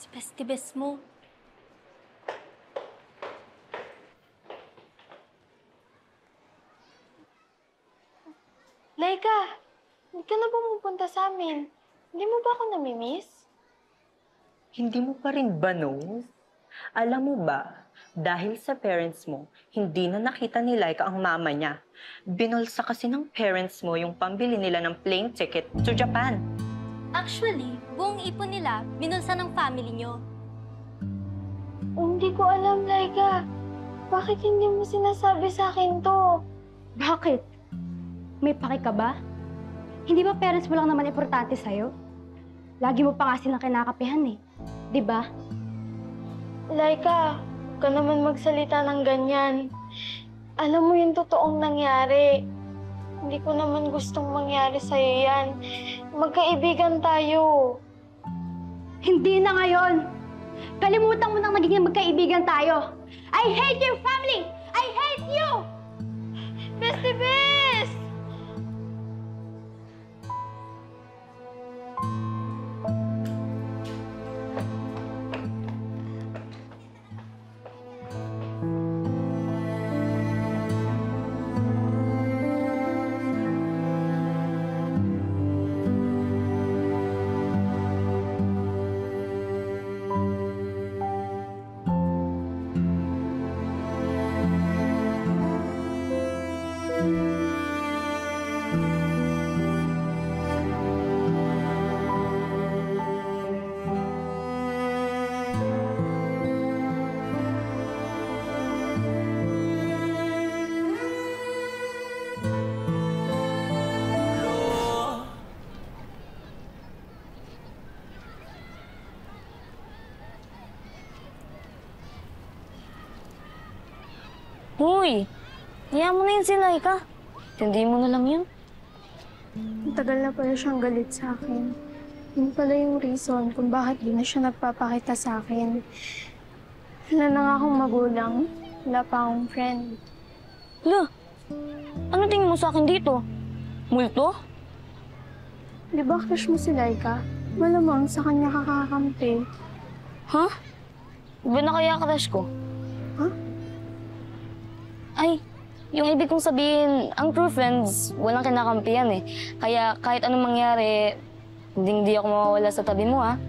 Si bestie best mo. Laika, hindi ka na pumupunta sa amin. Hindi mo ba ako namimiss? Hindi mo pa rin ba, no? Alam mo ba, dahil sa parents mo, hindi na nakita ni Laika ang mama niya. Binulsa kasi ng parents mo yung pambili nila ng plane ticket to Japan. Actually, buong ipon nila, binulsa ng family nyo. Hindi ko alam, Laika. Bakit hindi mo sinasabi sa akin to? Bakit? May paki ka ba? Hindi ba parents mo lang naman importante sa'yo? Lagi mo pa nga silang kinakapihan eh. Di ba? Laika, huwag ka naman magsalita ng ganyan. Alam mo yung totoong nangyari. Hindi ko naman gustong mangyari sa'yo yan. Magkaibigan tayo. Hindi na ngayon! Kalimutan mo nang magiging magkaibigan tayo! I hate your family! I hate you! Bestie Best! Uy, hiya mo na yun si Laika. Hindi mo na lang yun. Tagal na pala siyang galit sa akin. Yun pala yung reason kung bakit di na siya nagpapakita sa akin. Wala na nga akong magulang. Wala pa akong friend. Lo, ano tingin mo sa akin dito? Multo? Di ba crush mo si Laika? Malamang sa kanya kakakampi. Ha? Iba na kaya crush ko? Ha? Ay, yung ibig kong sabihin, ang true friends, walang kinakampihan eh. Kaya kahit anong mangyari, hindi ako mawawala sa tabi mo, ha?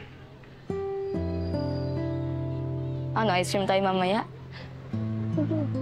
Ano, ice cream tayo mamaya? Sige.